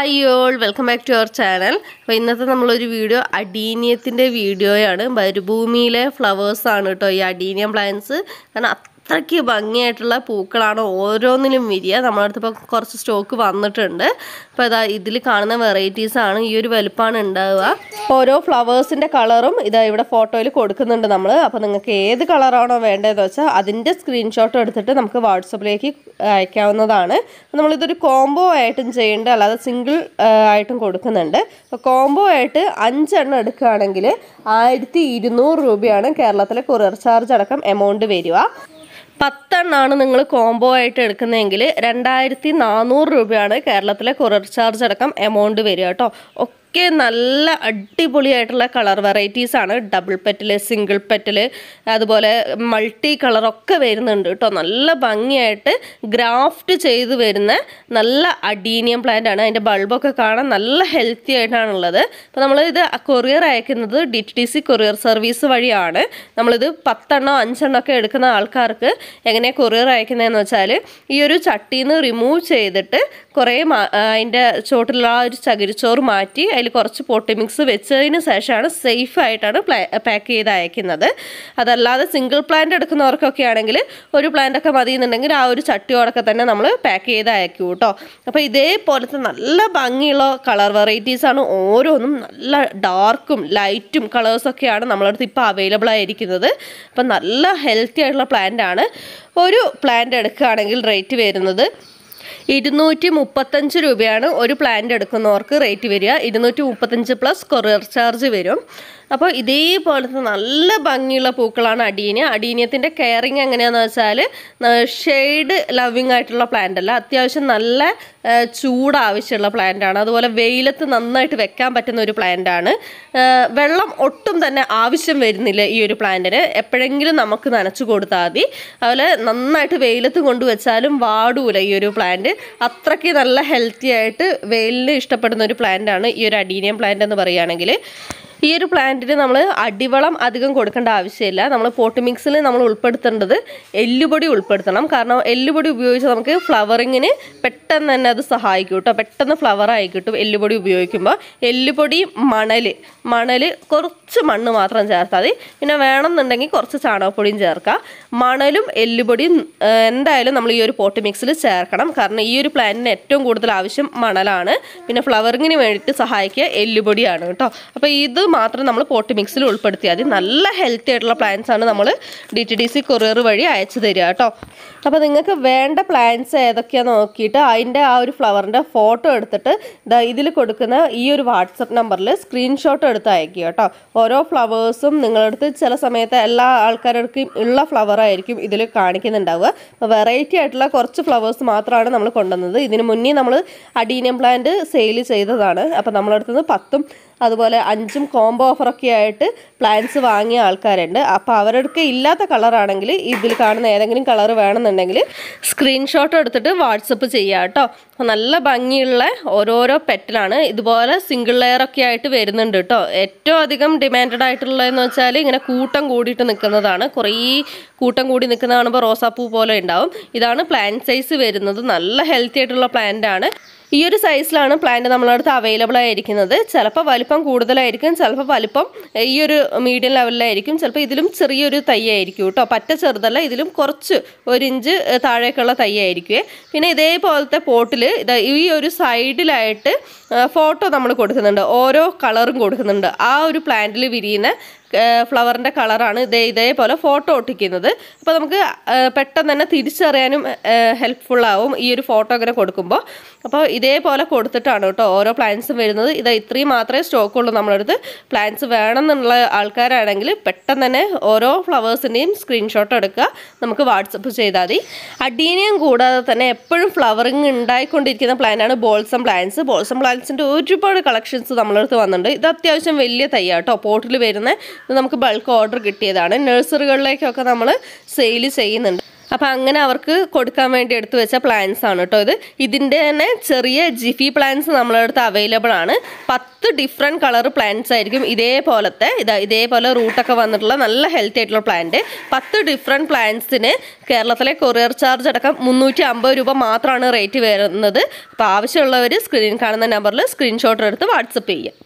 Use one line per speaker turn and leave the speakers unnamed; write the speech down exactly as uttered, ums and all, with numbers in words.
Hi all, welcome back to our channel. അപ്പോൾ ഇന്നത്തെ നമ്മളൊരു വീഡിയോ അഡീനിയത്തിൻ്റെ വീഡിയോയാണ്. മരുഭൂമിയിലെ ഫ്ലവേഴ്സാണ് കേട്ടോ ഈ അഡീനിയം പ്ലാന്റ്സ്. കാരണം അത്രയ്ക്ക് ഭംഗിയായിട്ടുള്ള പൂക്കളാണ് ഓരോന്നിലും വിരിയുക. നമ്മുടെ അടുത്ത് ഇപ്പോൾ കുറച്ച് സ്റ്റോക്ക് വന്നിട്ടുണ്ട്. അപ്പോൾ ഇതാ ഇതിൽ കാണുന്ന വെറൈറ്റീസാണ്, ഈ ഒരു വലുപ്പമാണ് ഉണ്ടാവുക. ഓരോ ഫ്ലവേഴ്സിൻ്റെ കളറും ഇതാ ഇവിടെ ഫോട്ടോയിൽ കൊടുക്കുന്നുണ്ട് നമ്മൾ. അപ്പോൾ നിങ്ങൾക്ക് ഏത് കളറാണോ വേണ്ടതെന്ന് വെച്ചാൽ അതിൻ്റെ സ്ക്രീൻഷോട്ട് എടുത്തിട്ട് നമുക്ക് വാട്സപ്പിലേക്ക് അയക്കാവുന്നതാണ്. നമ്മളിതൊരു കോംബോ ആയിട്ടും ചെയ്യുന്നുണ്ട്, അല്ലാതെ സിംഗിൾ ആയിട്ടും കൊടുക്കുന്നുണ്ട്. അപ്പോൾ കോംബോ ആയിട്ട് അഞ്ചെണ്ണം എടുക്കുകയാണെങ്കിൽ ആയിരത്തി ഇരുന്നൂറ് രൂപയാണ് കേരളത്തിലെ കൊറിയർ ചാർജ് അടക്കം എമൗണ്ട് വരിക. പത്തെണ്ണമാണ് നിങ്ങൾ കോംബോ ആയിട്ട് എടുക്കുന്നതെങ്കിൽ രണ്ടായിരത്തി നാനൂറ് രൂപയാണ് കേരളത്തിലെ കൊറിയർ ചാർജ് അടക്കം എമൗണ്ട് വരിക കേട്ടോ. ഒക്കെ നല്ല അടിപൊളിയായിട്ടുള്ള കളർ വെറൈറ്റീസാണ്. ഡബിൾ പെറ്റൽ, സിംഗിൾ പെറ്റൽ, അതുപോലെ മൾട്ടി കളറൊക്കെ വരുന്നുണ്ട് കേട്ടോ. നല്ല ഭംഗിയായിട്ട് ഗ്രാഫ്റ്റ് ചെയ്ത് വരുന്ന നല്ല അഡീനിയം പ്ലാന്റ് ആണ്. അതിൻ്റെ ബൾബൊക്കെ കാണാൻ നല്ല ഹെൽത്തി ആയിട്ടാണുള്ളത്. അപ്പോൾ നമ്മളിത് കൊറിയർ അയക്കുന്നത് D T D C courier service വഴിയാണ്. നമ്മളിത് പത്തെണ്ണോ അഞ്ചെണ്ണോ ഒക്കെ എടുക്കുന്ന ആൾക്കാർക്ക് എങ്ങനെയാണ് കൊറിയർ അയക്കുന്നതെന്ന് വെച്ചാൽ ഈ ഒരു ചട്ടിയിൽ നിന്ന് റിമൂവ് ചെയ്തിട്ട് കുറേ അതിൻ്റെ ചോട്ടിലുള്ള ആ ഒരു ചകിരിച്ചോറ് മാറ്റി അതിൽ കുറച്ച് പോട്ടി മിക്സ് വെച്ചതിന് ശേഷമാണ് സേഫ് ആയിട്ടാണ് പാക്ക് ചെയ്ത് അയക്കുന്നത്. അതല്ലാതെ സിംഗിൾ പ്ലാന്റ് എടുക്കുന്നവർക്കൊക്കെ ആണെങ്കിൽ ഒരു പ്ലാന്റ് ഒക്കെ മതി എന്നുണ്ടെങ്കിൽ ആ ഒരു ചട്ടിയോടൊക്കെ തന്നെ നമ്മൾ പാക്ക് ചെയ്ത് അയക്കും കേട്ടോ. അപ്പോൾ ഇതേപോലത്തെ നല്ല ഭംഗിയുള്ള കളർ വെറൈറ്റീസാണ് ഓരോന്നും. നല്ല ഡാർക്കും ലൈറ്റും കളേഴ്സൊക്കെയാണ് നമ്മളടുത്ത് ഇപ്പോൾ അവൈലബിൾ ആയിരിക്കുന്നത്. അപ്പം നല്ല ഹെൽത്തി ആയിട്ടുള്ള പ്ലാന്റ് ആണ്. ഒരു പ്ലാന്റ് എടുക്കുകയാണെങ്കിൽ റേറ്റ് വരുന്നത് ഇരുന്നൂറ്റി മുപ്പത്തഞ്ച് രൂപയാണ്. ഒരു പ്ലാന്റ് എടുക്കുന്നവർക്ക് റേറ്റ് വരിക. ഇരുന്നൂറ്റി മുപ്പത്തഞ്ച് പ്ലസ് കൊറിയർ ചാർജ് വരും. അപ്പോൾ ഇതേപോലത്തെ നല്ല ഭംഗിയുള്ള പൂക്കളാണ് അഡീനിയ. അഡീനിയത്തിൻ്റെ കെയറിങ് എങ്ങനെയാണെന്ന് വെച്ചാൽ ഷെയ്ഡ് ലവിങ് ആയിട്ടുള്ള പ്ലാന്റ് അല്ല, അത്യാവശ്യം നല്ല ചൂട് ആവശ്യമുള്ള പ്ലാന്റാണ്. അതുപോലെ വെയിലത്ത് നന്നായിട്ട് വെക്കാൻ പറ്റുന്ന ഒരു പ്ലാന്റാണ്. വെള്ളം ഒട്ടും തന്നെ ആവശ്യം വരുന്നില്ല ഈ ഒരു പ്ലാന്റിന്. എപ്പോഴെങ്കിലും നമുക്ക് നനച്ചു കൊടുത്താൽ മതി. അതുപോലെ നന്നായിട്ട് വെയിലത്ത് കൊണ്ടുവച്ചാലും വാടൂല ഈ ഒരു പ്ലാന്റ്. അത്രയ്ക്ക് നല്ല ഹെൽത്തി ആയിട്ട് വെയിലിന് ഇഷ്ടപ്പെടുന്ന ഒരു പ്ലാന്റാണ് ഈ ഒരു അഡീനിയം പ്ലാന്റ് എന്ന് പറയുകയാണെങ്കിൽ. ഈ ഒരു പ്ലാന്റിന് നമ്മൾ അടിവളം അധികം കൊടുക്കേണ്ട ആവശ്യമില്ല. നമ്മൾ പോട്ട് മിക്സിൽ നമ്മൾ ഉൾപ്പെടുത്തേണ്ടത് എല്ലുപൊടി ഉൾപ്പെടുത്തണം. കാരണം എല്ലുപൊടി ഉപയോഗിച്ച് നമുക്ക് ഫ്ലവറിങ്ങിന് പെട്ടെന്ന് തന്നെ അത് സഹായിക്കും കേട്ടോ. പെട്ടെന്ന് ഫ്ലവർ ആയി കിട്ടും എല്ലുപൊടി ഉപയോഗിക്കുമ്പോൾ. എല്ലുപൊടി, മണൽ മണൽ കുറച്ച് മണ്ണ് മാത്രം ചേർത്താൽ മതി. പിന്നെ വേണമെന്നുണ്ടെങ്കിൽ കുറച്ച് ചാണകപ്പൊടിയും ചേർക്കാം. മണലും എല്ലുപൊടിയും എന്തായാലും നമ്മൾ ഈ ഒരു പോട്ട് മിക്സിൽ ചേർക്കണം. കാരണം ഈ ഒരു പ്ലാന്റിന് ഏറ്റവും കൂടുതൽ ആവശ്യം മണലാണ്. പിന്നെ ഫ്ലവറിങ്ങിന് വേണ്ടിയിട്ട് സഹായിക്കുക എല്ലുപൊടിയാണ് കേട്ടോ. അപ്പോൾ ഇത് മാത്രം നമ്മൾ പോട്ട് മിക്സിൽ ഉൾപ്പെടുത്തിയാൽ മതി. നല്ല ഹെൽത്തി ആയിട്ടുള്ള പ്ലാന്റ്സ് ആണ് നമ്മൾ D T D C courier വഴി അയച്ചു തരിക കേട്ടോ. അപ്പോൾ നിങ്ങൾക്ക് വേണ്ട പ്ലാന്റ്സ് ഏതൊക്കെയാണെന്ന് നോക്കിയിട്ട് അതിൻ്റെ ആ ഒരു ഫ്ലവറിൻ്റെ ഫോട്ടോ എടുത്തിട്ട് ഇതിൽ കൊടുക്കുന്ന ഈ ഒരു വാട്സപ്പ് നമ്പറിൽ സ്ക്രീൻഷോട്ട് എടുത്ത് അയക്കുക കേട്ടോ. ഓരോ ഫ്ലവേഴ്സും നിങ്ങളടുത്ത് ചില സമയത്ത് എല്ലാ ആൾക്കാർക്കും ഉള്ള ഫ്ലവർ ആയിരിക്കും ഇതിൽ കാണിക്കുന്നുണ്ടാവുക. അപ്പോൾ വെറൈറ്റി ആയിട്ടുള്ള കുറച്ച് ഫ്ലവേഴ്സ് മാത്രമാണ് നമ്മൾ കൊണ്ടുവന്നത്. ഇതിന് മുന്നേ നമ്മൾ അഡീനിയം പ്ലാന്റ് സെയിൽ ചെയ്തതാണ്. അപ്പോൾ നമ്മളടുത്ത് നിന്ന് പത്തും അതുപോലെ അഞ്ചും കോംബോ ഓഫറൊക്കെ ആയിട്ട് പ്ലാന്റ്സ് വാങ്ങിയ ആൾക്കാരുണ്ട്. അപ്പോൾ അവരുടെ ഇല്ലാത്ത കളറാണെങ്കിൽ ഇതിൽ കാണുന്ന ഏതെങ്കിലും കളർ വേണമെന്നുണ്ടെങ്കിൽ സ്ക്രീൻഷോട്ട് എടുത്തിട്ട് വാട്സപ്പ് ചെയ്യുക കേട്ടോ. നല്ല ഭംഗിയുള്ള ഓരോരോ പെറ്റലാണ്. ഇതുപോലെ സിംഗിൾ ലെയറൊക്കെ ആയിട്ട് വരുന്നുണ്ട് കേട്ടോ. ഏറ്റവും അധികം ഡിമാൻഡഡ് ആയിട്ടുള്ളതെന്ന് വെച്ചാൽ ഇങ്ങനെ കൂട്ടം കൂടിയിട്ട് നിൽക്കുന്നതാണ്. കുറേ കൂട്ടം കൂടി നിൽക്കുന്ന കാണുമ്പോൾ റോസാപ്പൂ പോലെ ഉണ്ടാവും. ഇതാണ് പ്ലാന്റ് സൈസ് വരുന്നത്. നല്ല ഹെൽത്തി ആയിട്ടുള്ള പ്ലാന്റ് ആണ്. ഈ ഒരു സൈസിലാണ് പ്ലാന്റ് നമ്മളടുത്ത് അവൈലബിൾ ആയിരിക്കുന്നത്. ചിലപ്പോൾ വലിപ്പം കൂടുതലായിരിക്കും, ചിലപ്പോൾ വലിപ്പം ഈ ഒരു മീഡിയം ലെവലിലായിരിക്കും, ചിലപ്പോൾ ഇതിലും ചെറിയൊരു തൈ ആയിരിക്കും കേട്ടോ. പറ്റ ചെറുതല്ല, ഇതിലും കുറച്ച് ഒരു ഇഞ്ച് താഴേക്കുള്ള തൈ ആയിരിക്കുമേ. പിന്നെ ഇതേപോലത്തെ പോട്ടിൽ ഇതാ ഈ ഒരു സൈഡിലായിട്ട് ഫോട്ടോ നമ്മൾ കൊടുക്കുന്നുണ്ട്. ഓരോ കളറും കൊടുക്കുന്നുണ്ട്. ആ ഒരു പ്ലാന്റിൽ വിരിയുന്ന ഫ്ലവറിൻ്റെ കളറാണ് ഇതേ ഇതേപോലെ ഫോട്ടോ ഒട്ടിക്കുന്നത്. അപ്പോൾ നമുക്ക് പെട്ടെന്ന് തന്നെ തിരിച്ചറിയാനും ഹെൽപ്ഫുള്ളാവും ഈ ഒരു ഫോട്ടോ ഇങ്ങനെ കൊടുക്കുമ്പോൾ. അപ്പോൾ ഇതേപോലെ കൊടുത്തിട്ടാണ് കേട്ടോ ഓരോ പ്ലാന്റ്സും വരുന്നത്. ഇത് ഇത്രയും മാത്രമേ സ്റ്റോക്കുള്ളൂ നമ്മളടുത്ത്. പ്ലാന്റ്സ് വേണമെന്നുള്ള ആൾക്കാരാണെങ്കിൽ പെട്ടെന്ന് തന്നെ ഓരോ ഫ്ലവേഴ്സിൻ്റെയും സ്ക്രീൻഷോട്ട് എടുക്കുക, നമുക്ക് വാട്സപ്പ് ചെയ്താൽ മതി. അഡീനിയം കൂടാതെ തന്നെ എപ്പോഴും ഫ്ലവറിങ് ഉണ്ടായിക്കൊണ്ടിരിക്കുന്ന പ്ലാന്റാണ് ബോൾസം പ്ലാന്റ്സ്. ബോൾസം പ്ലാന്റ്സിൻ്റെ ഒരുപാട് കളക്ഷൻസ് നമ്മളടുത്ത് വന്നിട്ടുണ്ട്. ഇത് അത്യാവശ്യം വലിയ തൈ കേട്ടോ. പോട്ടിൽ വരുന്ന ഇത് നമുക്ക് ബൾക്ക് ഓർഡർ കിട്ടിയതാണ്. നഴ്സറികളിലേക്കൊക്കെ നമ്മൾ സെയിൽ ചെയ്യുന്നുണ്ട്. അപ്പോൾ അങ്ങനെ അവർക്ക് കൊടുക്കാൻ വേണ്ടി എടുത്തു വെച്ച പ്ലാന്റ്സ് ആണ് കേട്ടോ ഇത്. ഇതിൻ്റെ തന്നെ ചെറിയ ജിഫി പ്ലാന്റ്സ് നമ്മളെ അടുത്ത് അവൈലബിൾ ആണ്. പത്ത് ഡിഫറെൻറ്റ് കളർ പ്ലാന്റ്സ് ആയിരിക്കും ഇതേപോലത്തെ ഇതാ ഇതേപോലെ റൂട്ടൊക്കെ വന്നിട്ടുള്ള നല്ല ഹെൽത്തി ആയിട്ടുള്ള പ്ലാന്റ്. പത്ത് ഡിഫറെൻറ്റ് പ്ലാന്റ്സിന് കേരളത്തിലെ കൊറിയർ ചാർജ് അടക്കം മുന്നൂറ്റി അമ്പത് രൂപ മാത്രമാണ് റേറ്റ് വരുന്നത്. അപ്പോൾ ആവശ്യമുള്ളവർ സ്ക്രീൻ കാണുന്ന നമ്പറിൽ സ്ക്രീൻഷോട്ട് എടുത്ത് വാട്സപ്പ് ചെയ്യുക.